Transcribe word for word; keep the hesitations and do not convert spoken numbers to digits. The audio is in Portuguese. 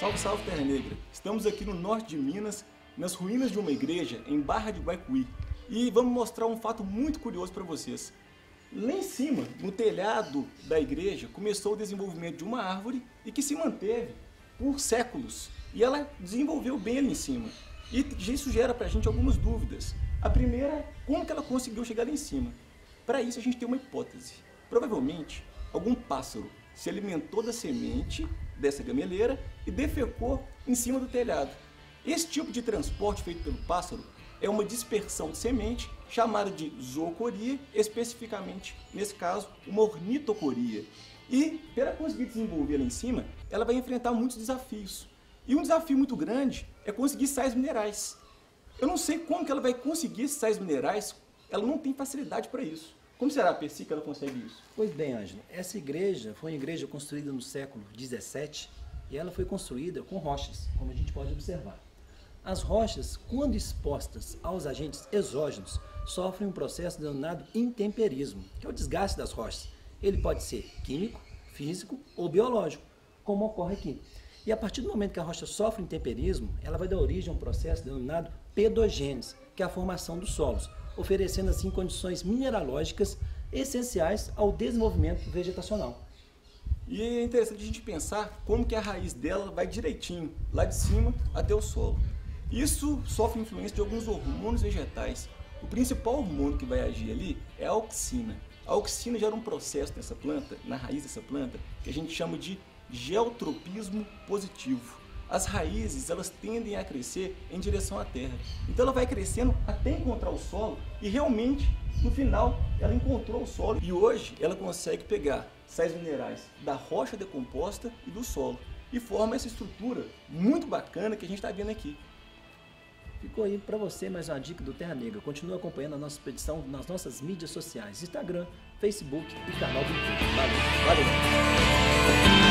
Salve, salve, Terra Negra! Estamos aqui no norte de Minas, nas ruínas de uma igreja em Barra de Guaicuí, e vamos mostrar um fato muito curioso para vocês. Lá em cima, no telhado da igreja, começou o desenvolvimento de uma árvore e que se manteve por séculos. E ela desenvolveu bem ali em cima. E isso gera para a gente algumas dúvidas. A primeira é como que ela conseguiu chegar lá em cima. Para isso a gente tem uma hipótese. Provavelmente, algum pássaro se alimentou da semente dessa gameleira e defecou em cima do telhado. Esse tipo de transporte feito pelo pássaro é uma dispersão de semente chamada de zoocoria, especificamente, nesse caso, uma ornitocoria. E, para conseguir desenvolver lá em cima, ela vai enfrentar muitos desafios. E um desafio muito grande é conseguir sais minerais. Eu não sei como que ela vai conseguir esses sais minerais, ela não tem facilidade para isso. Como será, Percy, que ela consegue isso? Pois bem, Ângelo, essa igreja foi uma igreja construída no século dezessete e ela foi construída com rochas, como a gente pode observar. As rochas, quando expostas aos agentes exógenos, sofrem um processo denominado intemperismo, que é o desgaste das rochas. Ele pode ser químico, físico ou biológico, como ocorre aqui. E a partir do momento que a rocha sofre intemperismo, ela vai dar origem a um processo denominado pedogênese, que é a formação dos solos, oferecendo assim condições mineralógicas essenciais ao desenvolvimento vegetacional. E é interessante a gente pensar como que a raiz dela vai direitinho, lá de cima até o solo. Isso sofre influência de alguns hormônios vegetais. O principal hormônio que vai agir ali é a auxina. A auxina gera um processo nessa planta, na raiz dessa planta, que a gente chama de geotropismo positivo. As raízes, elas tendem a crescer em direção à terra. Então ela vai crescendo até encontrar o solo e realmente, no final, ela encontrou o solo. E hoje ela consegue pegar sais minerais da rocha decomposta e do solo. E forma essa estrutura muito bacana que a gente está vendo aqui. Ficou aí para você mais uma dica do Terra Negra. Continue acompanhando a nossa expedição nas nossas mídias sociais, Instagram, Facebook e canal do YouTube. Valeu! Valeu!